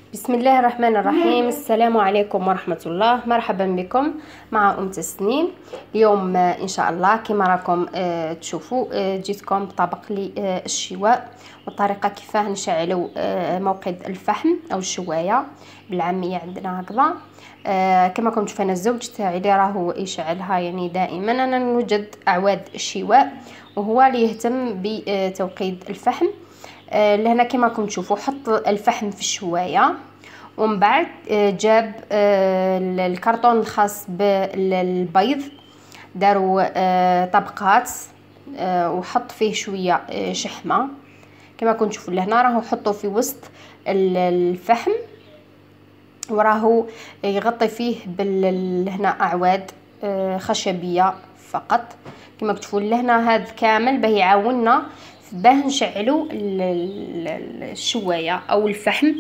بسم الله الرحمن الرحيم. السلام عليكم ورحمة الله. مرحبا بكم مع أم تسنيم. اليوم إن شاء الله كما راكم تشوفوا جيتكم بطبق الشواء والطريقة كيفاه نشعلوا موقد الفحم أو الشواية بالعامية عندنا هكذا. كما راكم تشوفوا انا الزوج تاعي اللي راهو يشعلها يعني دائما. انا نوجد اعواد الشواء وهو اللي يهتم بتوقيد الفحم. لهنا كما راكم تشوفوا حط الفحم في الشوايه ومن بعد جاب الكرتون الخاص بالبيض، داروا طبقات وحط فيه شويه شحمه كما راكم تشوفوا. لهنا راهو حطوا في وسط الفحم وراهو يغطي فيه هنا اعواد خشبيه فقط كما تشوفوا. لهنا هذا كامل باه يعاوننا باه نشعلوا الشوايه او الفحم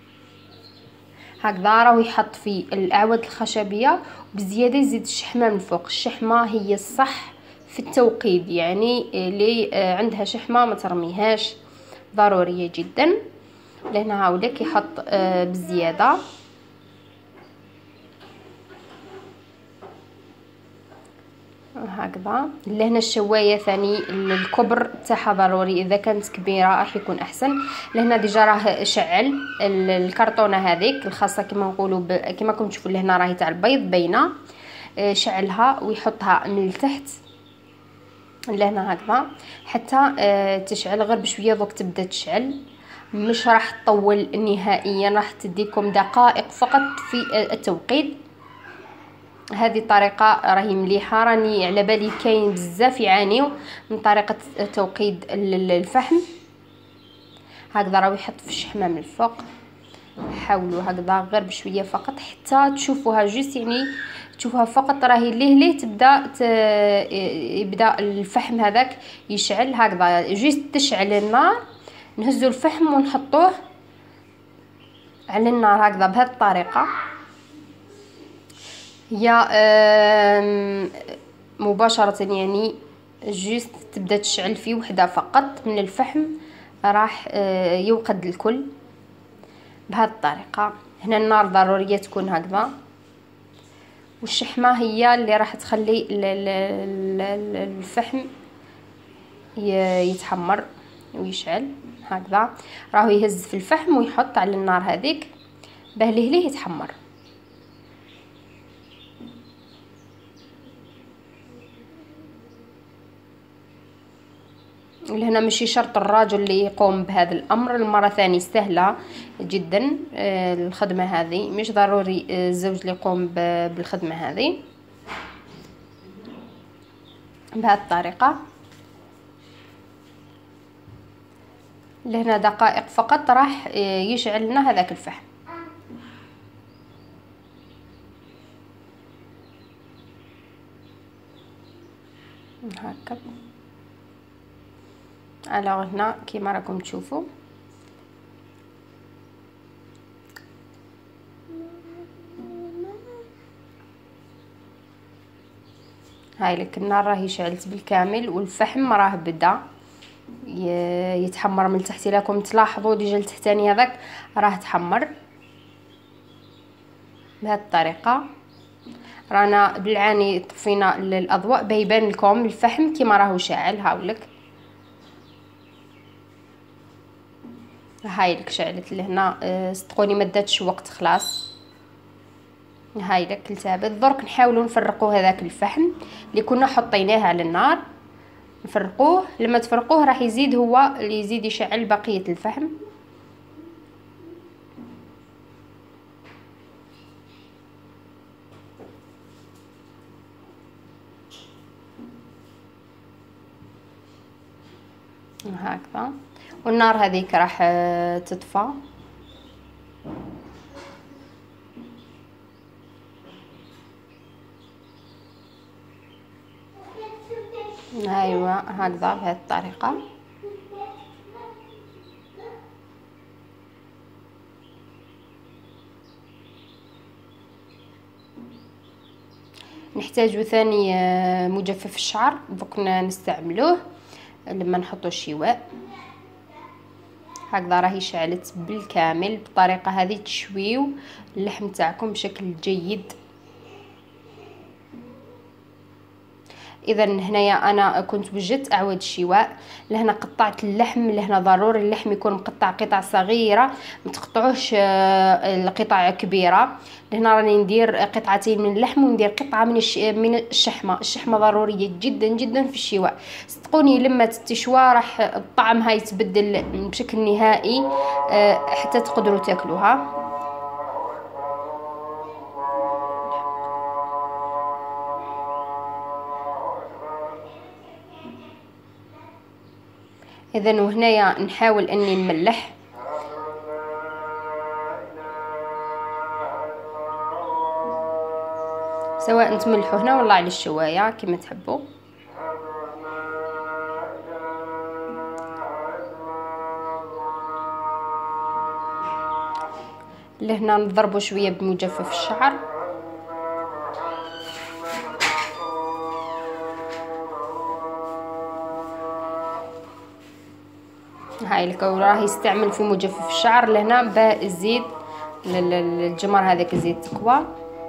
هكذا. راهو يحط في الاعواد الخشبيه وبزياده يزيد الشحمه من فوق. الشحمه هي الصح في التوقيد، يعني اللي عندها شحمه ما ترميهاش، ضروريه جدا. لهنا هاوليك يحط بزياده هكذا. لهنا الشوايه ثاني الكبر تاعها ضروري، اذا كانت كبيره راح يكون احسن. لهنا ديجا راه شعل الكرتونه هذيك الخاصه كما نقولوا كما راكم تشوفوا. لهنا راهي تاع البيض باينه، شعلها ويحطها من التحت لهنا هكذا حتى تشعل غير بشويه. دوك تبدا تشعل، مش راح تطول نهائيا، راح تديكم دقائق فقط في التوقيت. هذه الطريقه راهي مليحه، راني على بالي كاين بزاف يعانيو من طريقه توقيد الفحم هكذا. راهو يحط في الشحمه من الفوق، حاولوا هكذا غير بشويه فقط حتى تشوفوها جوست، يعني تشوفوها فقط راهي ليه تبدا يبدا الفحم هذاك يشعل هكذا. جوست تشعل النار، نهزوا الفحم ونحطوه على النار هكذا بهذه الطريقه. هي مباشرة يعني جوست تبدا تشعل في وحده فقط من الفحم راح يوقد الكل بهذه الطريقه. هنا النار ضروريه تكون هكذا، والشحمه هي اللي راح تخلي الفحم يتحمر ويشعل هكذا. راهو يهز في الفحم ويحط على النار هذيك باه ليه يتحمر. لهنا ماشي شرط الراجل اللي يقوم بهذا الامر، المراه ثاني سهله جدا الخدمه هذه، مش ضروري الزوج اللي يقوم بالخدمه هذه بهذه الطريقه. لهنا دقائق فقط راح يشعل لنا هذاك الفحم هكا. على هنا كيما راكم تشوفوا هاي لك النار راهي شعلت بالكامل والفحم راه بدا يتحمر من تحت. لكم تلاحظوا ديجا التحتاني هذاك راه تحمر بهذه الطريقه. رانا بالعاني طفينا الاضواء باه يبان لكم الفحم كيما راهو شاعل. هاولك هاي لك شعلت لهنا صدقوني ما داتش وقت خلاص. هاي لك التابت. درك نحاولوا نفرقوا هذاك الفحم اللي كنا حطيناه على النار، نفرقوه. لما تفرقوه راح يزيد هو اللي يزيد يشعل بقيه الفحم هكذا. والنار هذيك راح تطفى. ايوا هكذا بهذه الطريقه. نحتاج ثاني مجفف الشعر، دوك نستعملوه لما نحطو الشواء هكذا راهي شعلت بالكامل. بالطريقه هذه تشويو اللحم تاعكم بشكل جيد. اذا هنايا انا كنت وجدت اعواد الشواء. لهنا قطعت اللحم. لهنا ضروري اللحم يكون مقطع قطع صغيره، ما تقطعوش القطع كبيره. لهنا راني ندير قطعتين من اللحم وندير قطعه من الشحمه. الشحمه ضروريه جدا جدا في الشواء. صدقوني لما تشوى راح الطعم يتبدل بشكل نهائي حتى تقدروا تاكلوها. اذا وهنايا نحاول اني نملح. سواء تملحوا هنا ولا على الشوايه كما تحبوا. لهنا نضربوا شويه بمجفف الشعر. هاي الكو راه يستعمل في مجفف الشعر. لهنا بالزيت الجمر هذاك الزيت تكوى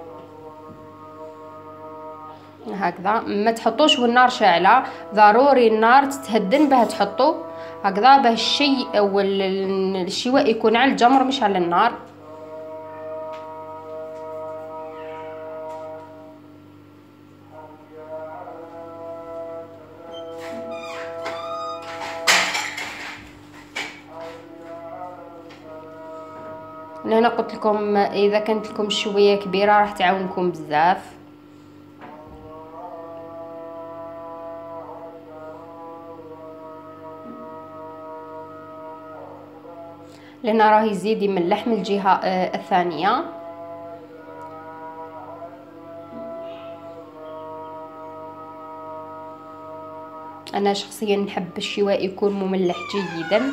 هكذا. ما تحطوش والنار شاعله، ضروري النار تتهدن بها تحطوا هكذا باه الشيء او الشواء يكون على الجمر مش على النار. هنا قلت لكم اذا كانت لكم الشويه كبيره راح تعاونكم بزاف. لهنا راه يزيد يملح من الجهه الثانيه. انا شخصيا نحب الشواء يكون مملح جيدا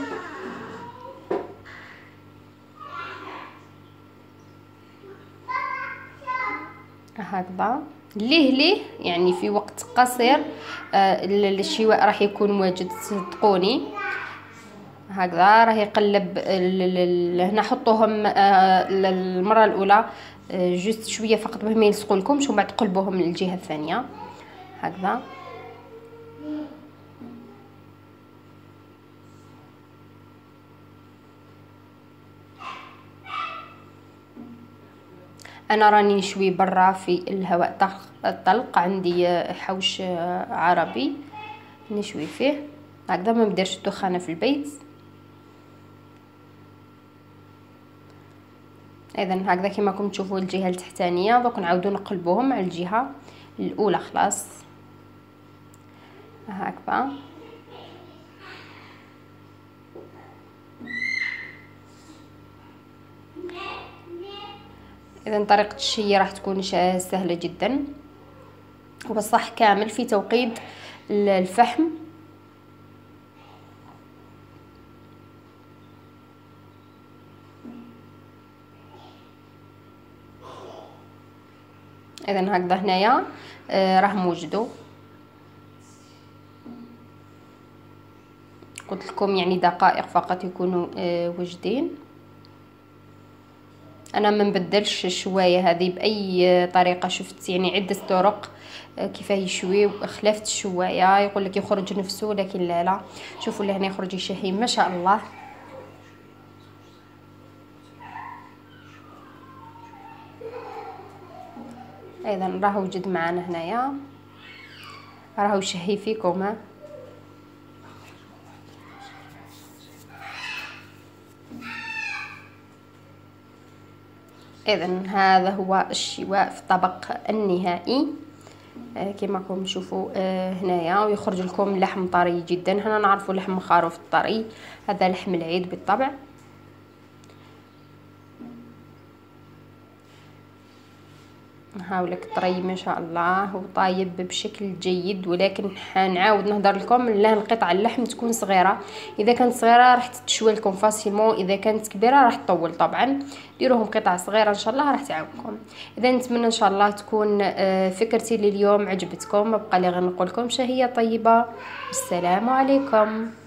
هكذا. ليه يعني في وقت قصير الشواء راح يكون واجد. صدقوني هكذا راه يقلب. هنا حطوهم المره الاولى جوست شويه فقط باه ما يلصقوا لكمش، ومن بعد قلبوهم للجهه الثانيه هكذا. انا راني نشوي برا في الهواء الطلق. عندي حوش عربي نشوي فيه هكذا، ما نديرش الدخانه في البيت. اذا هكذا كما راكم تشوفوا الجهه التحتانيه. دوك نعاودوا نقلبوهم على الجهه الاولى خلاص هكذا. اذا طريقه الشي راح تكون سهله جدا وبصح كامل في توقيت الفحم. اذا هكذا هنايا راه موجدوا. قلت لكم يعني دقائق فقط يكونوا واجدين. انا ما نبدلش الشوايه هذه باي طريقه. شفت يعني عده طرق كيفاه يشوي خلافت الشوايه. يقول لك يخرج نفسه لكن لا شوفوا لهنا يخرج شهي ما شاء الله. اذا راه وجد معنا هنايا راه يشهي فيكم. اذا هذا هو الشواء في الطبق النهائي كما راكم تشوفوا هنايا. ويخرج لكم لحم طري جدا. هنا نعرفوا لحم الخروف الطري، هذا لحم العيد بالطبع. هاولك طري ما شاء الله وطايب بشكل جيد. ولكن حنعاود نهضر لكم لا القطعه اللحم تكون صغيره. اذا كانت صغيره راح تتشوي لكم فاسيلمون، اذا كانت كبيره راح تطول. طبعا ديروهم قطع صغيره ان شاء الله راح تعاونكم. اذا نتمنى ان شاء الله تكون فكرتي لليوم عجبتكم. ما بقى لي غير نقول لكم شهيه طيبه. السلام عليكم.